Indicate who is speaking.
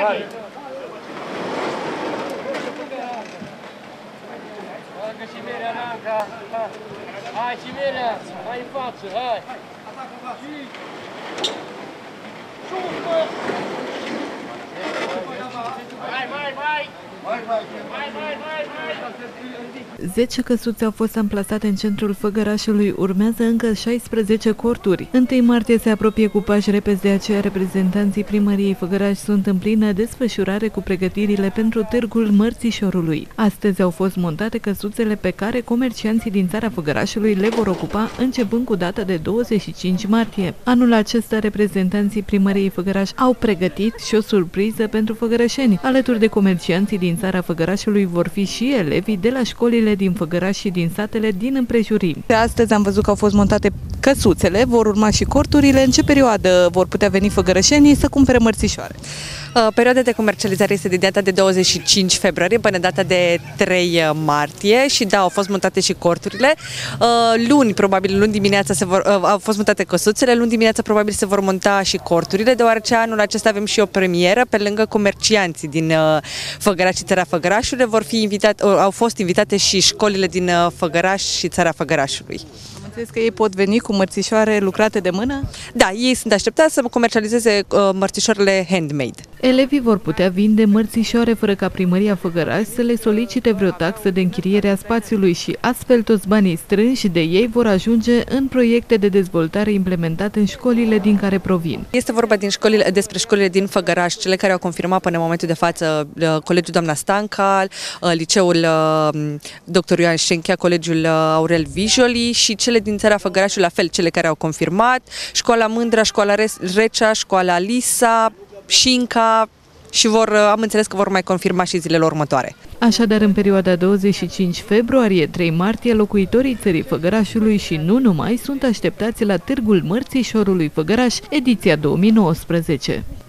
Speaker 1: Hai! Bagă și Mirea, Nanca! Hai și Mirea! Hai în față, hai! Mai!
Speaker 2: 10 căsuțe au fost amplasate în centrul Făgărașului, urmează încă 16 corturi. 1 martie se apropie cu pași repezi, de aceea reprezentanții primăriei Făgăraș sunt în plină desfășurare cu pregătirile pentru Târgul Mărțișorului. Astăzi au fost montate căsuțele pe care comercianții din țara Făgărașului le vor ocupa începând cu data de 25 martie. Anul acesta reprezentanții primăriei Făgăraș au pregătit și o surpriză pentru făgărășeni. Alături de comercianții din țara Făgărașului vor fi și elevii de la școlile din Făgăraș și din satele din împrejurim. Astăzi am văzut că au fost montate căsuțele, vor urma și corturile. În ce perioadă vor putea veni făgărășenii să cumpere mărțișoare?
Speaker 3: Perioada de comercializare este de data de 25 februarie până data de 3 martie și da, au fost montate și corturile. Luni dimineața au fost montate căsuțele, luni dimineața probabil se vor monta și corturile, deoarece anul acesta avem și o premieră, pe lângă comercianții din Făgăraș și țara Făgărașului au fost invitate și școlile din Făgăraș și țara Făgărașului.
Speaker 2: Am înțeles că ei pot veni cu mărțișoare lucrate de mână?
Speaker 3: Da, ei sunt așteptați să comercializeze mărțișoarele handmade.
Speaker 2: Elevii vor putea vinde mărțișoare fără ca primăria Făgăraș să le solicite vreo taxă de închiriere a spațiului și astfel toți banii strânși de ei vor ajunge în proiecte de dezvoltare implementate în școlile din care provin.
Speaker 3: Este vorba despre școlile din Făgăraș, cele care au confirmat până în momentul de față Colegiul Doamna Stanca, Liceul Dr. Ioan Șenchea, Colegiul Aurel Vijoli și cele din țara Făgărașului, la fel, cele care au confirmat, Școala Mândra, Școala Recea, Școala Lisa, Șinca și am înțeles că vor mai confirma și zilele următoare.
Speaker 2: Așadar, în perioada 25 februarie-3 martie, locuitorii țării Făgărașului și nu numai sunt așteptați la Târgul Mărțișorului Făgăraș, ediția 2019.